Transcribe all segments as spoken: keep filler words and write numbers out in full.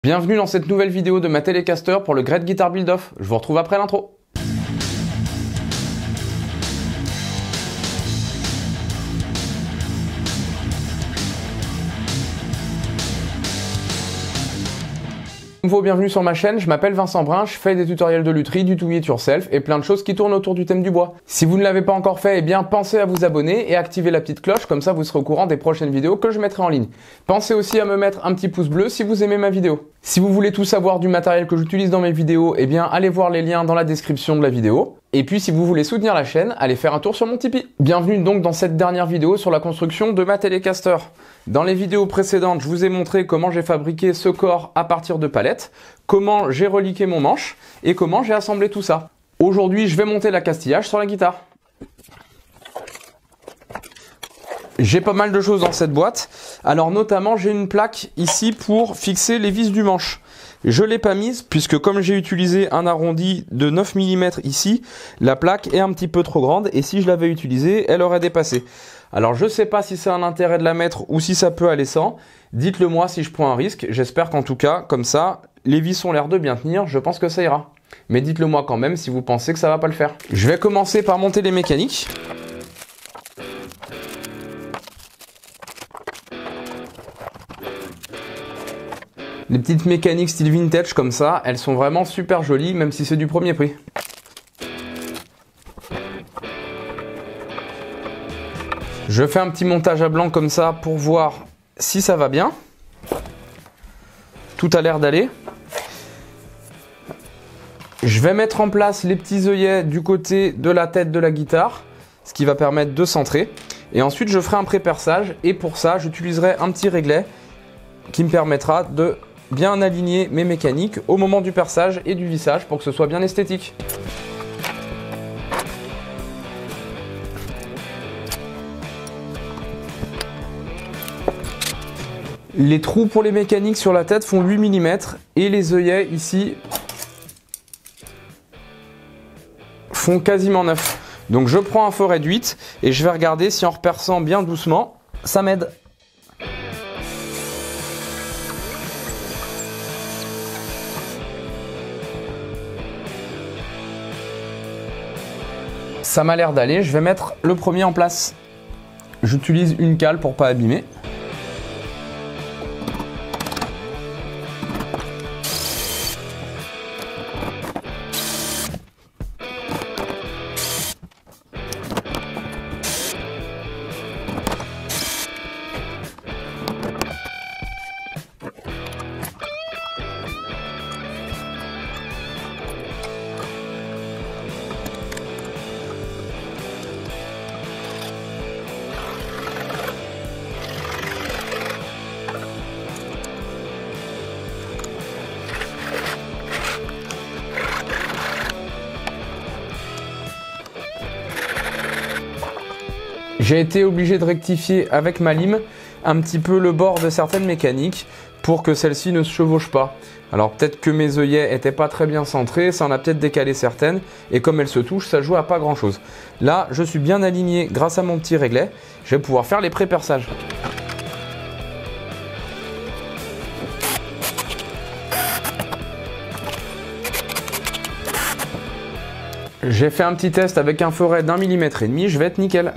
Bienvenue dans cette nouvelle vidéo de ma Telecaster pour le Great Guitar Build Off. Je vous retrouve après l'intro. Nouveau, bienvenue sur ma chaîne, je m'appelle Vincent Brun, je fais des tutoriels de lutherie, du do it yourself et plein de choses qui tournent autour du thème du bois. Si vous ne l'avez pas encore fait, eh bien pensez à vous abonner et activer la petite cloche, comme ça vous serez au courant des prochaines vidéos que je mettrai en ligne. Pensez aussi à me mettre un petit pouce bleu si vous aimez ma vidéo. Si vous voulez tout savoir du matériel que j'utilise dans mes vidéos, eh bien allez voir les liens dans la description de la vidéo. Et puis si vous voulez soutenir la chaîne, allez faire un tour sur mon Tipeee. Bienvenue donc dans cette dernière vidéo sur la construction de ma Telecaster. Dans les vidéos précédentes, je vous ai montré comment j'ai fabriqué ce corps à partir de palettes, comment j'ai reliqué mon manche et comment j'ai assemblé tout ça. Aujourd'hui, je vais monter l'accastillage sur la guitare. J'ai pas mal de choses dans cette boîte. Alors notamment, j'ai une plaque ici pour fixer les vis du manche. Je l'ai pas mise puisque comme j'ai utilisé un arrondi de neuf millimètres ici, la plaque est un petit peu trop grande et si je l'avais utilisée, elle aurait dépassé. Alors je sais pas si c'est un intérêt de la mettre ou si ça peut aller sans. Dites-le moi si je prends un risque. J'espère qu'en tout cas, comme ça, les vis ont l'air de bien tenir. Je pense que ça ira. Mais dites-le moi quand même si vous pensez que ça va pas le faire. Je vais commencer par monter les mécaniques. Les petites mécaniques style vintage comme ça, elles sont vraiment super jolies, même si c'est du premier prix. Je fais un petit montage à blanc comme ça pour voir si ça va bien. Tout a l'air d'aller. Je vais mettre en place les petits œillets du côté de la tête de la guitare, ce qui va permettre de centrer. Et ensuite, je ferai un pré-perçage et pour ça, j'utiliserai un petit réglet qui me permettra de bien aligner mes mécaniques au moment du perçage et du vissage pour que ce soit bien esthétique. Les trous pour les mécaniques sur la tête font huit millimètres et les œillets ici font quasiment neuf. Donc je prends un faux réduit et je vais regarder si en reperçant bien doucement, ça m'aide. Ça m'a l'air d'aller, je vais mettre le premier en place. J'utilise une cale pour pas abîmer. J'ai été obligé de rectifier avec ma lime un petit peu le bord de certaines mécaniques pour que celles-ci ne se chevauchent pas. Alors peut-être que mes œillets n'étaient pas très bien centrés, ça en a peut-être décalé certaines et comme elles se touchent, ça joue à pas grand chose. Là, je suis bien aligné grâce à mon petit réglet, je vais pouvoir faire les pré-perçages. J'ai fait un petit test avec un forêt d'un millimètre et demi, je vais être nickel.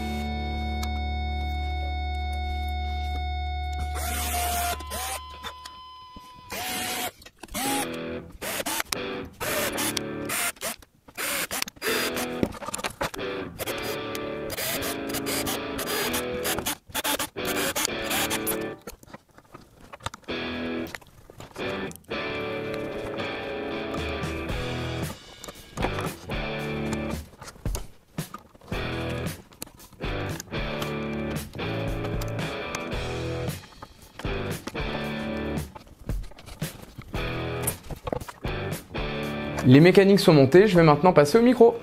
Les mécaniques sont montées, je vais maintenant passer au micro.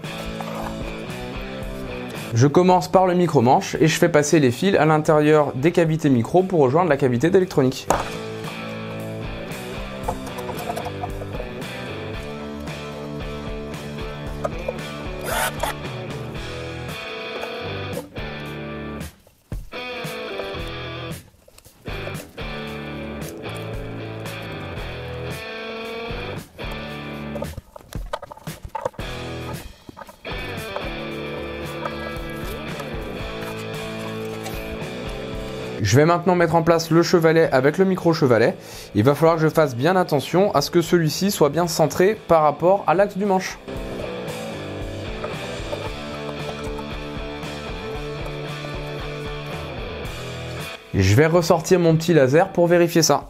Je commence par le micro-manche et je fais passer les fils à l'intérieur des cavités micro pour rejoindre la cavité d'électronique. Je vais maintenant mettre en place le chevalet avec le micro-chevalet. Il va falloir que je fasse bien attention à ce que celui-ci soit bien centré par rapport à l'axe du manche. Je vais ressortir mon petit laser pour vérifier ça.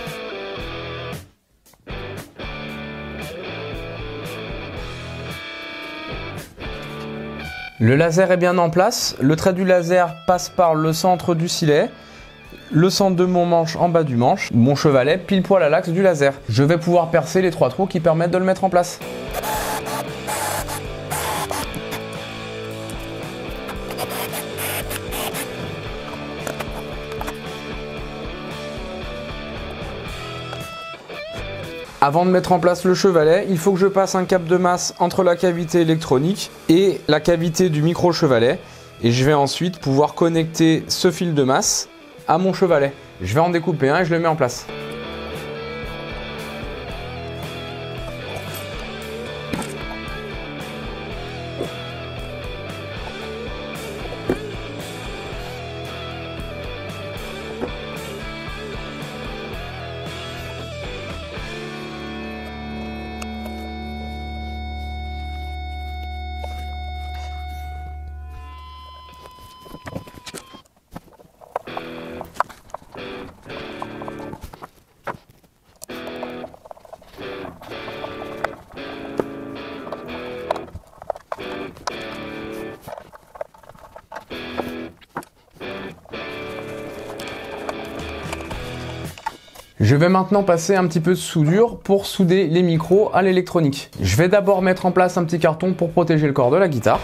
Le laser est bien en place, le trait du laser passe par le centre du silet, le centre de mon manche en bas du manche, mon chevalet pile poil à l'axe du laser. Je vais pouvoir percer les trois trous qui permettent de le mettre en place. Avant de mettre en place le chevalet, il faut que je passe un câble de masse entre la cavité électronique et la cavité du micro-chevalet. Et je vais ensuite pouvoir connecter ce fil de masse à mon chevalet. Je vais en découper un et je le mets en place. Je vais maintenant passer un petit peu de soudure pour souder les micros à l'électronique. Je vais d'abord mettre en place un petit carton pour protéger le corps de la guitare.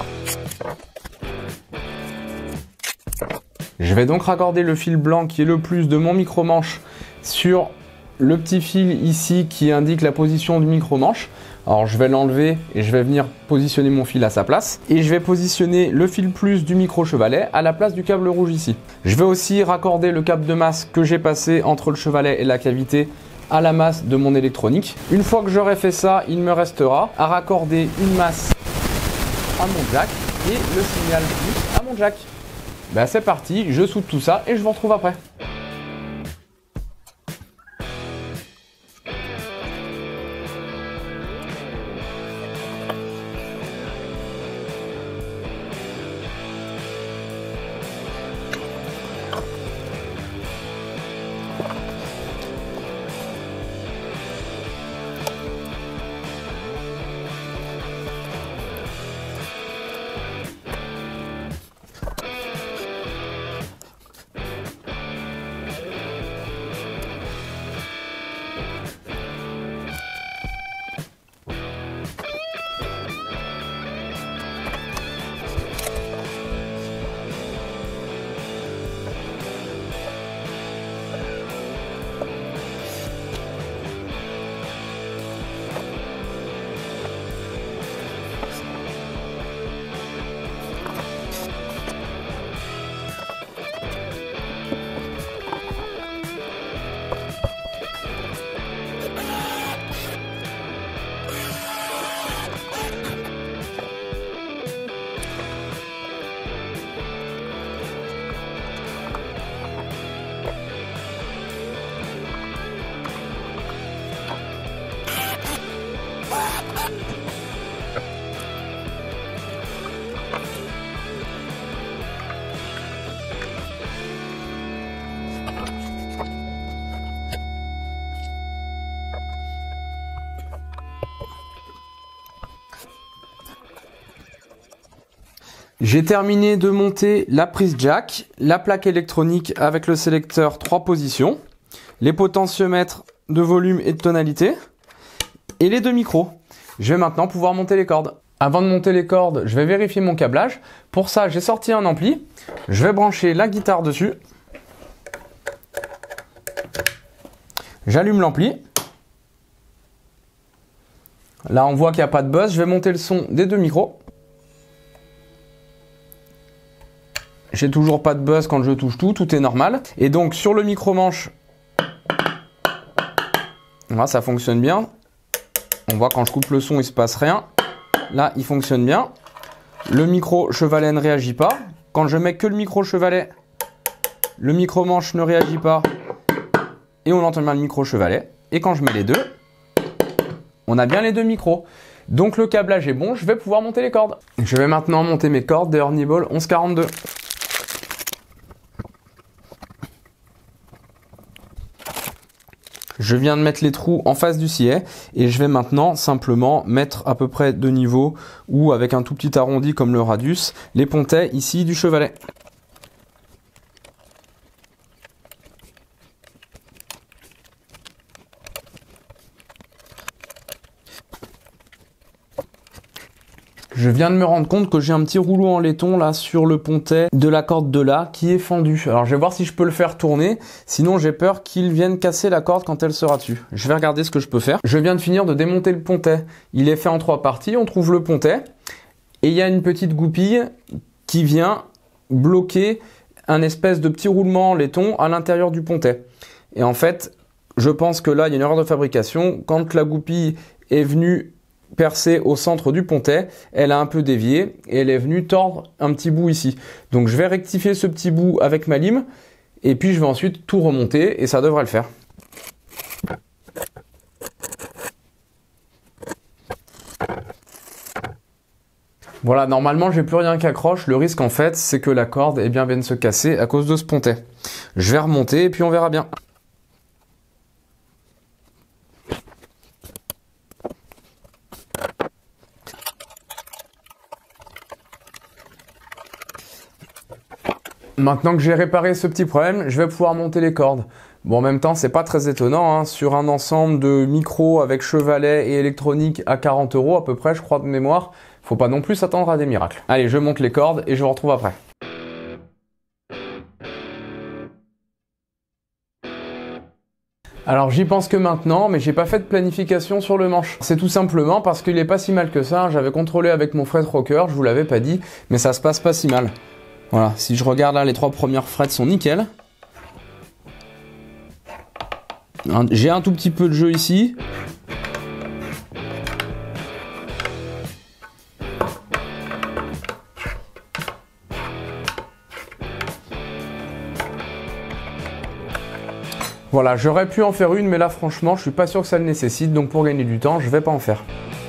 Je vais donc raccorder le fil blanc qui est le plus de mon micro-manche sur le petit fil ici qui indique la position du micro-manche. Alors je vais l'enlever et je vais venir positionner mon fil à sa place. Et je vais positionner le fil plus du micro-chevalet à la place du câble rouge ici. Je vais aussi raccorder le câble de masse que j'ai passé entre le chevalet et la cavité à la masse de mon électronique. Une fois que j'aurai fait ça, il me restera à raccorder une masse à mon jack et le signal plus à mon jack. Ben c'est parti, je soude tout ça et je vous retrouve après. J'ai terminé de monter la prise jack, la plaque électronique avec le sélecteur trois positions, les potentiomètres de volume et de tonalité et les deux micros. Je vais maintenant pouvoir monter les cordes. Avant de monter les cordes, je vais vérifier mon câblage. Pour ça, j'ai sorti un ampli. Je vais brancher la guitare dessus. J'allume l'ampli. Là, on voit qu'il n'y a pas de buzz. Je vais monter le son des deux micros. J'ai toujours pas de buzz quand je touche tout, tout est normal. Et donc sur le micro-manche, là ça fonctionne bien. On voit quand je coupe le son, il se passe rien. Là, il fonctionne bien. Le micro-chevalet ne réagit pas. Quand je mets que le micro-chevalet, le micro-manche ne réagit pas et on entend bien le micro-chevalet. Et quand je mets les deux, on a bien les deux micros. Donc le câblage est bon, je vais pouvoir monter les cordes. Je vais maintenant monter mes cordes des Hornible onze quarante-deux. Je viens de mettre les trous en face du sillet et je vais maintenant simplement mettre à peu près de niveau ou avec un tout petit arrondi comme le radius, les pontets ici du chevalet. Je viens de me rendre compte que j'ai un petit rouleau en laiton là sur le pontet de la corde de là qui est fendu. Alors je vais voir si je peux le faire tourner, sinon j'ai peur qu'il vienne casser la corde quand elle sera dessus. Je vais regarder ce que je peux faire. Je viens de finir de démonter le pontet. Il est fait en trois parties, on trouve le pontet et il y a une petite goupille qui vient bloquer un espèce de petit roulement en laiton à l'intérieur du pontet. Et en fait, je pense que là il y a une erreur de fabrication. Quand la goupille est venue percée au centre du pontet, elle a un peu dévié et elle est venue tordre un petit bout ici. Donc je vais rectifier ce petit bout avec ma lime et puis je vais ensuite tout remonter et ça devrait le faire. Voilà, normalement j'ai plus rien qui accroche. Le risque en fait c'est que la corde eh bien, vienne se casser à cause de ce pontet. Je vais remonter et puis on verra bien. Maintenant que j'ai réparé ce petit problème, je vais pouvoir monter les cordes. Bon, en même temps, c'est pas très étonnant, hein. Sur un ensemble de micros avec chevalet et électronique à quarante euros à peu près, je crois de mémoire, faut pas non plus s'attendre à des miracles. Allez, je monte les cordes et je vous retrouve après. Alors j'y pense que maintenant, mais j'ai pas fait de planification sur le manche. C'est tout simplement parce qu'il est pas si mal que ça, hein. J'avais contrôlé avec mon fret rocker, je vous l'avais pas dit, mais ça se passe pas si mal. Voilà, si je regarde là, les trois premières frettes sont nickel. J'ai un tout petit peu de jeu ici. Voilà, j'aurais pu en faire une, mais là franchement, je suis pas sûr que ça le nécessite, donc pour gagner du temps, je vais pas en faire.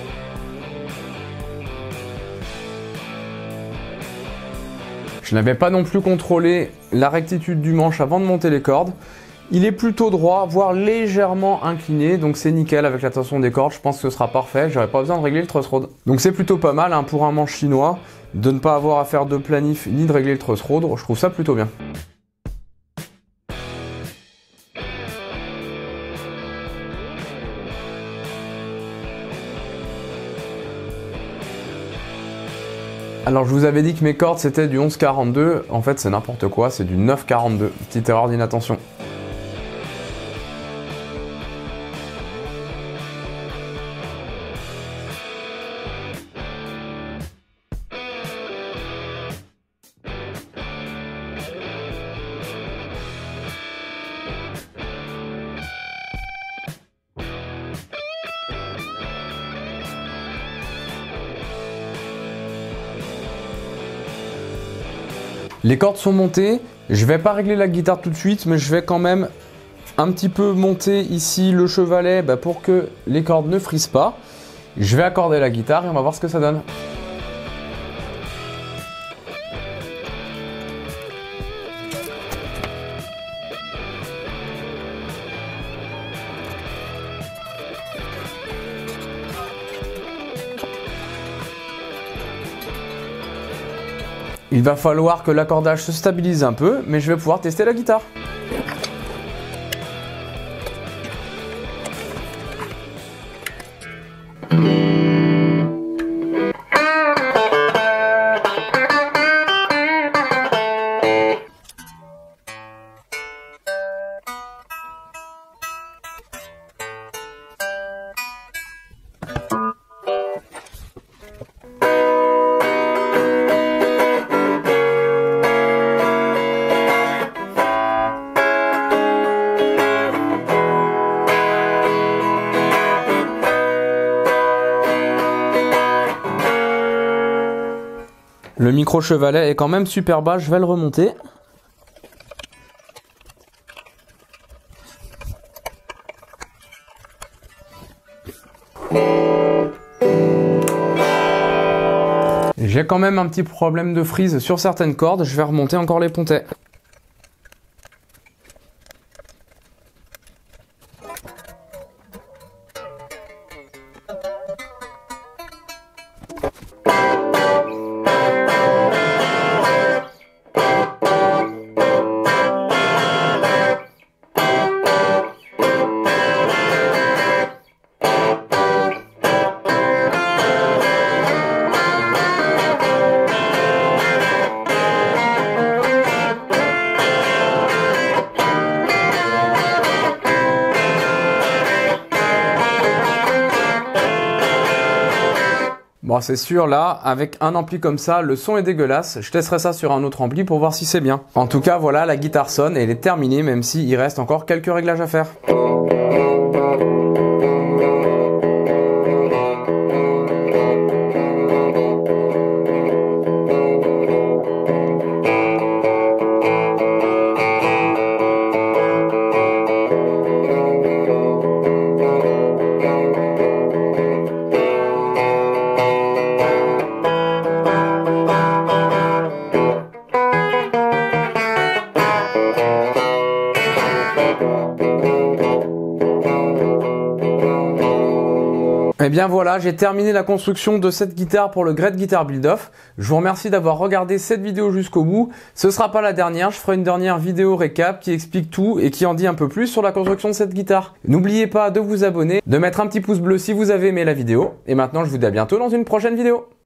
Je n'avais pas non plus contrôlé la rectitude du manche avant de monter les cordes. Il est plutôt droit, voire légèrement incliné, donc c'est nickel avec la tension des cordes, je pense que ce sera parfait, j'aurais pas besoin de régler le truss rod. Donc c'est plutôt pas mal hein, pour un manche chinois, de ne pas avoir à faire de planif ni de régler le truss rod, je trouve ça plutôt bien. Alors je vous avais dit que mes cordes c'était du onze quarante-deux, en fait c'est n'importe quoi, c'est du neuf quarante-deux, petite erreur d'inattention. Les cordes sont montées, je vais pas régler la guitare tout de suite, mais je vais quand même un petit peu monter ici le chevalet bah, pour que les cordes ne frisent pas. Je vais accorder la guitare et on va voir ce que ça donne. Il va falloir que l'accordage se stabilise un peu, mais je vais pouvoir tester la guitare. Le micro chevalet est quand même super bas, je vais le remonter. J'ai quand même un petit problème de frise sur certaines cordes, je vais remonter encore les pontets. Bon, c'est sûr, là, avec un ampli comme ça, le son est dégueulasse. Je testerai ça sur un autre ampli pour voir si c'est bien. En tout cas, voilà, la guitare sonne et elle est terminée, même s'il reste encore quelques réglages à faire. Et bien voilà, j'ai terminé la construction de cette guitare pour le Great Guitar Build-Off. Je vous remercie d'avoir regardé cette vidéo jusqu'au bout. Ce sera pas la dernière, je ferai une dernière vidéo récap qui explique tout et qui en dit un peu plus sur la construction de cette guitare. N'oubliez pas de vous abonner, de mettre un petit pouce bleu si vous avez aimé la vidéo. Et maintenant, je vous dis à bientôt dans une prochaine vidéo.